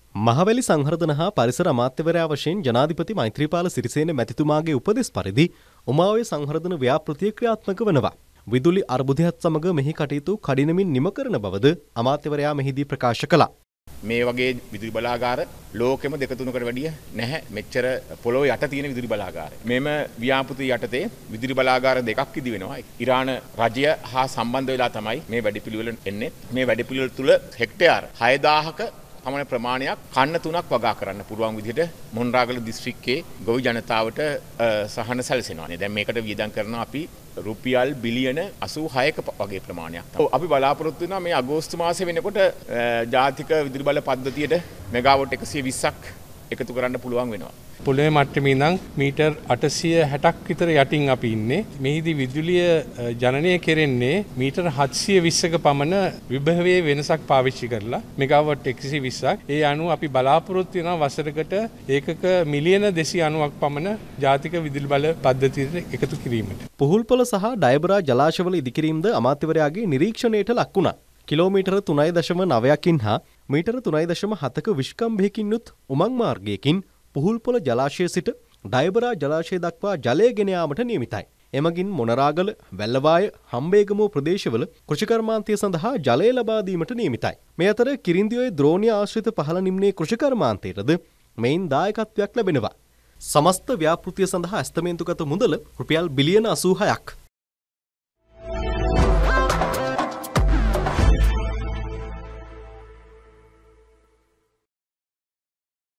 මහවැලි සංවර්ධන හා පරිසර අමාත්‍යවරයා වශයෙන් ජනාධිපති මෛත්‍රීපාල සිරිසේන මැතිතුමාගේ උපදෙස් පරිදි උමාඔය සංවර්ධන ව්‍යාපෘතිය ක්‍රියාත්මක වනවා. විදුලි අර්බුදයත් සමග මෙහි කටයුතු කඩිනමින් නිම කරන බවද අමාත්‍යවරයා මෙහිදී ප්‍රකාශ කළා. මේ වගේ විදුලි බලාගාර ලෝකෙම දෙක තුනකට වැඩිය නැහැ. මෙච්චර පොළොව යට තියෙන විදුලි බලාගාර. මෙම ව්‍යාපෘතිය යටතේ විදුලි බලාගාර දෙකක් ඉදි වෙනවා. ඉරාන රජය හා සම්බන්ධ වෙලා තමයි මේ වැඩපිළිවෙල එන්නේ. මේ වැඩපිළිවෙල තුල හෙක්ටයාර් 6000ක පමණ ප්‍රමාණයක් කන්න තුනක් වගා කරන්න පුළුවන් විදිහට මොණරාගල දිස්ත්‍රික්කයේ ගොවි ජනතාවට සහන සැලසෙනවා. දැන් මේකට වියදම් කරනවා අපි රුපියල් බිලියන 86ක වගේ ප්‍රමාණයක්. අපි බලාපොරොත්තු වෙනවා මේ අගෝස්තු මාසෙ වෙනකොට ජාතික විදුලි බල පද්ධතියට මෙගාවොට් 120ක් එකතු කරන්න පුළුවන් වෙනවා. පොළොවේ මට්ටමේ ඉඳන් මීටර් 860ක් විතර යටින් අපි ඉන්නේ. මෙහිදී විදුලිය ජනනය කෙරෙන්නේ මීටර් 720ක පමණ විභවයේ වෙනසක් පාවිච්චි කරලා මෙගාවොට් 120ක්. ඒ අනුව අපි බලාපොරොත්තු වෙනවා වසරකට ඒකක මිලියන 290ක් පමණ ජාතික විදුලි බල පද්ධතියට එකතු කිරීමට. පුහුල්පොළ සහ ඩයබරා ජලාශවල ඉදිකිරීමද අමාත්‍යවරයාගේ නිරීක්ෂණයට ලක් වුණා. කිලෝමීටර 3.9කින් හා මීටර 3.7ක විශ්කම්භයකින් යුත් උමං මාර්ගයකින් පුහුල්පොළ ජලාශය සිට ඩයබරා ජලාශය දක්වා ජලය ගෙන යාමට නියමිතයි. එමගින් මොනරාගල, වැල්ලවාය, හම්බේගමුව ප්‍රදේශවල කෘෂිකර්මාන්තය සඳහා ජලය ලබා දීමට නියමිතයි. මේ අතර කිරින්දිඔය ද්‍රෝණිය ආශ්‍රිත පහළ නිම්නයේ කෘෂිකර්මාන්තයටද මෙයින් දායකත්වයක් ලැබෙනවා. සමස්ත ව්‍යාපෘතිය සඳහා ඇස්තමේන්තුගත මුදල රුපියල් බිලියන 86ක්.